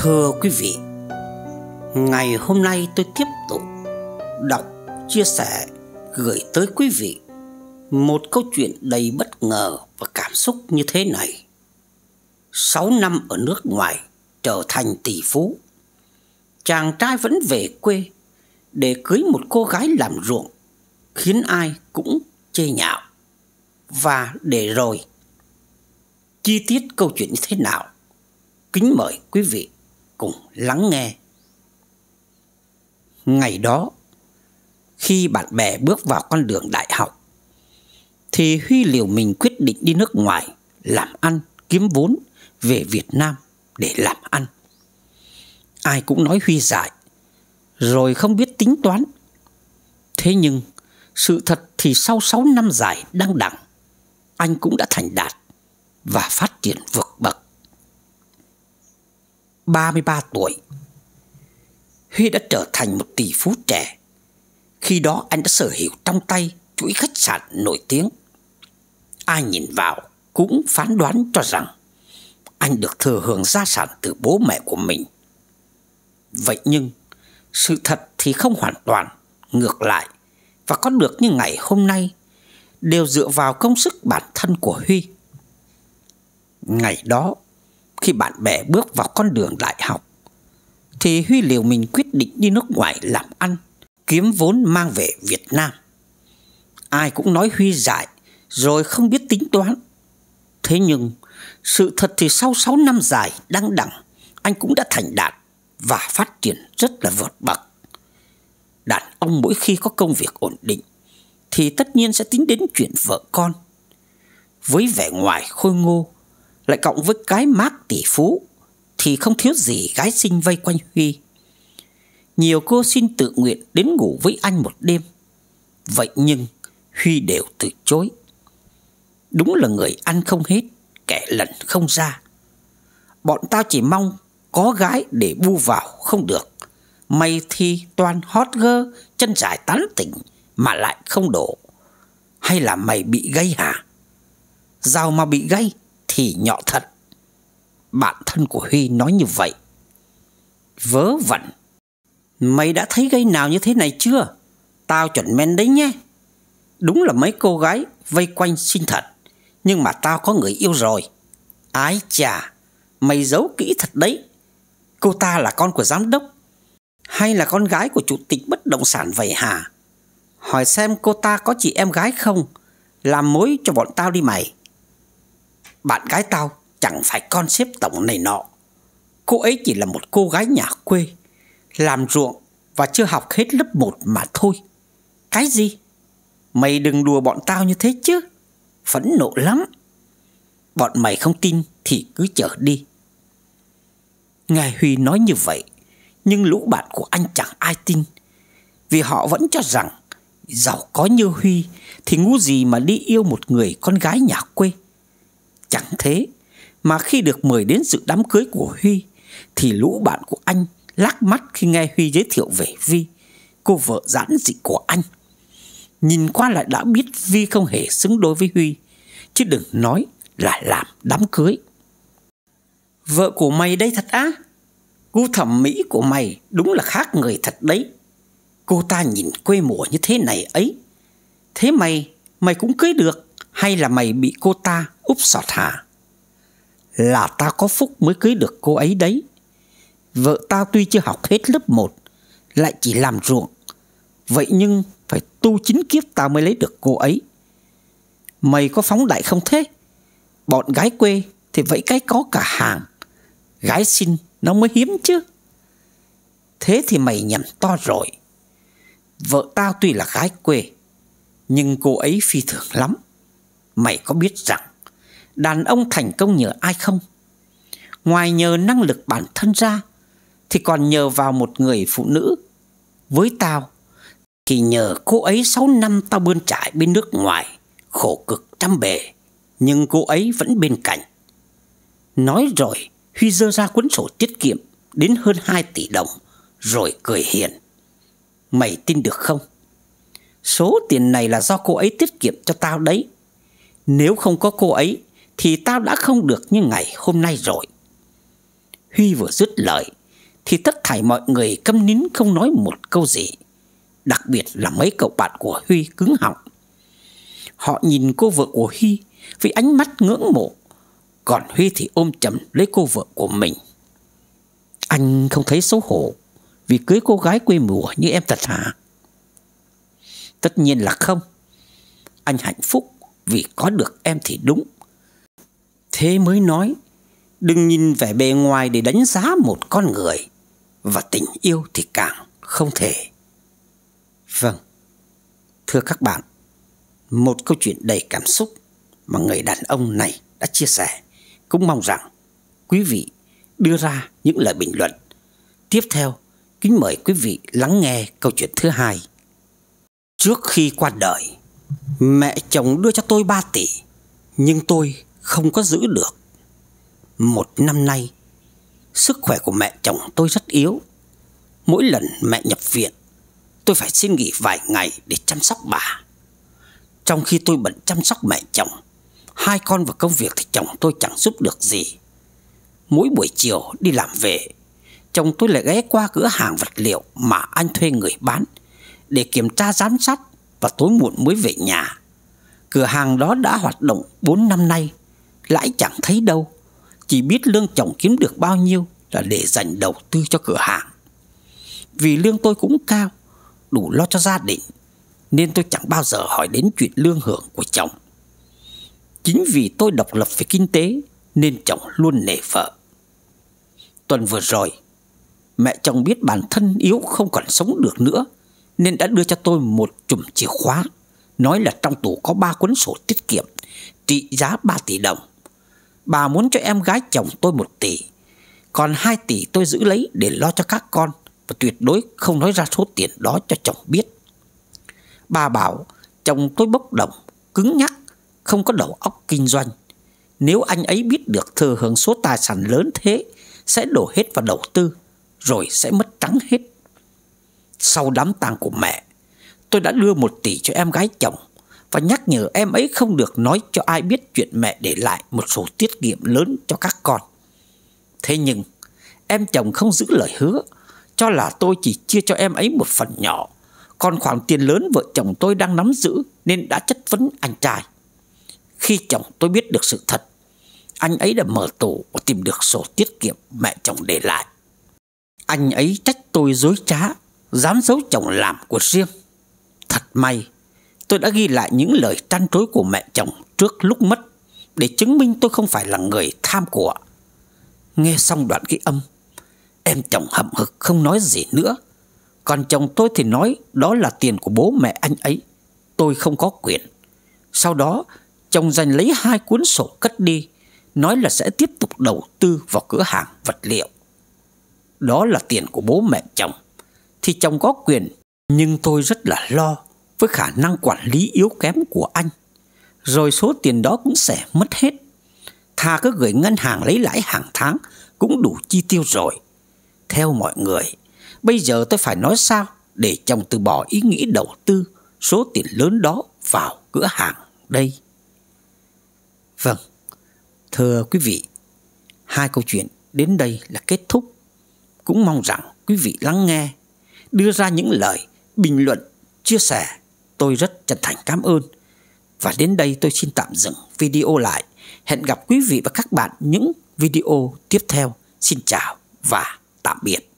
Thưa quý vị, ngày hôm nay tôi tiếp tục đọc, chia sẻ, gửi tới quý vị một câu chuyện đầy bất ngờ và cảm xúc như thế này. 6 năm ở nước ngoài trở thành tỷ phú, chàng trai vẫn về quê để cưới một cô gái làm ruộng, khiến ai cũng chê nhạo. Và để rồi, chi tiết câu chuyện như thế nào? Kính mời quý vị cùng lắng nghe. Ngày đó, khi bạn bè bước vào con đường đại học, thì Huy liều mình quyết định đi nước ngoài làm ăn, kiếm vốn về Việt Nam để làm ăn. Ai cũng nói Huy dại, rồi không biết tính toán. Thế nhưng, sự thật thì sau 6 năm dài đăng đẳng, anh cũng đã thành đạt và phát triển vượt bậc. 33 tuổi, Huy đã trở thành một tỷ phú trẻ. Khi đó anh đã sở hữu trong tay chuỗi khách sạn nổi tiếng. Ai nhìn vào cũng phán đoán cho rằng anh được thừa hưởng gia sản từ bố mẹ của mình. Vậy nhưng sự thật thì không hoàn toàn ngược lại, và có được như ngày hôm nay đều dựa vào công sức bản thân của Huy. Ngày đó, khi bạn bè bước vào con đường đại học, thì Huy liều mình quyết định đi nước ngoài làm ăn, kiếm vốn mang về Việt Nam. Ai cũng nói Huy dại, rồi không biết tính toán. Thế nhưng, sự thật thì sau 6 năm dài đăng đẳng, anh cũng đã thành đạt và phát triển rất là vượt bậc. Đàn ông mỗi khi có công việc ổn định, thì tất nhiên sẽ tính đến chuyện vợ con. Với vẻ ngoài khôi ngô, lại cộng với cái mác tỷ phú, thì không thiếu gì gái xinh vây quanh Huy. Nhiều cô xin tự nguyện đến ngủ với anh một đêm. Vậy nhưng Huy đều từ chối. Đúng là người ăn không hết, kẻ lần không ra. Bọn tao chỉ mong có gái để bu vào không được. Mày thì toàn hot girl, chân dài tán tỉnh mà lại không đổ. Hay là mày bị gay hả? Giàu mà bị gay thì nhọ thật. Bạn thân của Huy nói như vậy. Vớ vẩn. Mày đã thấy gay nào như thế này chưa? Tao chuẩn men đấy nhé. Đúng là mấy cô gái vây quanh xinh thật, nhưng mà tao có người yêu rồi. Ái chà, mày giấu kỹ thật đấy. Cô ta là con của giám đốc, hay là con gái của chủ tịch bất động sản vậy hả? Hỏi xem cô ta có chị em gái không, làm mối cho bọn tao đi mày. Bạn gái tao chẳng phải con xếp tổng này nọ. Cô ấy chỉ là một cô gái nhà quê, làm ruộng và chưa học hết lớp 1 mà thôi. Cái gì? Mày đừng đùa bọn tao như thế chứ. Phẫn nộ lắm. Bọn mày không tin thì cứ chờ đi. Nghe Huy nói như vậy, nhưng lũ bạn của anh chẳng ai tin. Vì họ vẫn cho rằng giàu có như Huy thì ngu gì mà đi yêu một người con gái nhà quê. Chẳng thế mà khi được mời đến dự đám cưới của Huy, thì lũ bạn của anh lác mắt khi nghe Huy giới thiệu về Vi, cô vợ giản dị của anh. Nhìn qua lại đã biết Vi không hề xứng đôi với Huy, chứ đừng nói là làm đám cưới. Vợ của mày đây thật á? Gu thẩm mỹ của mày đúng là khác người thật đấy. Cô ta nhìn quê mùa như thế này ấy. Thế mày cũng cưới được, hay là mày bị cô ta úp sọt hả? Là tao có phúc mới cưới được cô ấy đấy. Vợ tao tuy chưa học hết lớp 1, lại chỉ làm ruộng. Vậy nhưng phải tu 9 kiếp tao mới lấy được cô ấy. Mày có phóng đại không thế? Bọn gái quê thì vậy cái có cả hàng. Gái xinh nó mới hiếm chứ. Thế thì mày nhầm to rồi. Vợ tao tuy là gái quê, nhưng cô ấy phi thường lắm. Mày có biết rằng đàn ông thành công nhờ ai không? Ngoài nhờ năng lực bản thân ra, thì còn nhờ vào một người phụ nữ. Với tao thì nhờ cô ấy 6 năm tao bươn trải bên nước ngoài, khổ cực trăm bề, nhưng cô ấy vẫn bên cạnh. Nói rồi Huy giơ ra cuốn sổ tiết kiệm đến hơn 2 tỷ đồng, rồi cười hiền. Mày tin được không? Số tiền này là do cô ấy tiết kiệm cho tao đấy. Nếu không có cô ấy thì tao đã không được như ngày hôm nay rồi. Huy vừa dứt lời thì tất thảy mọi người câm nín không nói một câu gì. Đặc biệt là mấy cậu bạn của Huy cứng họng. Họ nhìn cô vợ của Huy với ánh mắt ngưỡng mộ, còn Huy thì ôm chầm lấy cô vợ của mình. Anh không thấy xấu hổ vì cưới cô gái quê mùa như em thật hả? Tất nhiên là không. Anh hạnh phúc vì có được em thì đúng. Thế mới nói, đừng nhìn vẻ bề ngoài để đánh giá một con người, và tình yêu thì càng không thể. Vâng, thưa các bạn, một câu chuyện đầy cảm xúc mà người đàn ông này đã chia sẻ. Cũng mong rằng quý vị đưa ra những lời bình luận. Tiếp theo, kính mời quý vị lắng nghe câu chuyện thứ hai. Trước khi qua đời, mẹ chồng đưa cho tôi 3 tỷ, nhưng tôi không có giữ được. 1 năm nay, sức khỏe của mẹ chồng tôi rất yếu. Mỗi lần mẹ nhập viện, tôi phải xin nghỉ vài ngày để chăm sóc bà. Trong khi tôi bận chăm sóc mẹ chồng, 2 con và công việc thì chồng tôi chẳng giúp được gì. Mỗi buổi chiều đi làm về, chồng tôi lại ghé qua cửa hàng vật liệu mà anh thuê người bán để kiểm tra giám sát, và tối muộn mới về nhà. Cửa hàng đó đã hoạt động 4 năm nay, lãi chẳng thấy đâu. Chỉ biết lương chồng kiếm được bao nhiêu là để dành đầu tư cho cửa hàng. Vì lương tôi cũng cao, đủ lo cho gia đình, nên tôi chẳng bao giờ hỏi đến chuyện lương hưởng của chồng. Chính vì tôi độc lập về kinh tế nên chồng luôn nể vợ. Tuần vừa rồi, mẹ chồng biết bản thân yếu không còn sống được nữa, nên đã đưa cho tôi một chùm chìa khóa, nói là trong tủ có 3 cuốn sổ tiết kiệm trị giá 3 tỷ đồng. Bà muốn cho em gái chồng tôi 1 tỷ, còn 2 tỷ tôi giữ lấy để lo cho các con, và tuyệt đối không nói ra số tiền đó cho chồng biết. Bà bảo chồng tôi bốc đồng, cứng nhắc, không có đầu óc kinh doanh. Nếu anh ấy biết được thừa hưởng số tài sản lớn thế, sẽ đổ hết vào đầu tư, rồi sẽ mất trắng hết. Sau đám tang của mẹ, tôi đã đưa 1 tỷ cho em gái chồng và nhắc nhở em ấy không được nói cho ai biết chuyện mẹ để lại một sổ tiết kiệm lớn cho các con. Thế nhưng em chồng không giữ lời hứa, cho là tôi chỉ chia cho em ấy một phần nhỏ, còn khoản tiền lớn vợ chồng tôi đang nắm giữ nên đã chất vấn anh trai. Khi chồng tôi biết được sự thật, anh ấy đã mở tủ và tìm được sổ tiết kiệm mẹ chồng để lại. Anh ấy trách tôi dối trá, dám giấu chồng làm của riêng. Thật may, tôi đã ghi lại những lời trăn trối của mẹ chồng trước lúc mất để chứng minh tôi không phải là người tham của. Nghe xong đoạn ghi âm, em chồng hậm hực không nói gì nữa. Còn chồng tôi thì nói đó là tiền của bố mẹ anh ấy, tôi không có quyền. Sau đó, chồng giành lấy 2 cuốn sổ cất đi, nói là sẽ tiếp tục đầu tư vào cửa hàng vật liệu. Đó là tiền của bố mẹ chồng thì chồng có quyền, nhưng tôi rất là lo với khả năng quản lý yếu kém của anh. Rồi số tiền đó cũng sẽ mất hết. Thà cứ gửi ngân hàng lấy lãi hàng tháng cũng đủ chi tiêu rồi. Theo mọi người, bây giờ tôi phải nói sao để chồng từ bỏ ý nghĩ đầu tư số tiền lớn đó vào cửa hàng đây? Vâng, thưa quý vị, 2 câu chuyện đến đây là kết thúc. Cũng mong rằng quý vị lắng nghe, đưa ra những lời bình luận, chia sẻ. Tôi rất chân thành cảm ơn. Và đến đây tôi xin tạm dừng video lại. Hẹn gặp quý vị và các bạn những video tiếp theo. Xin chào và tạm biệt.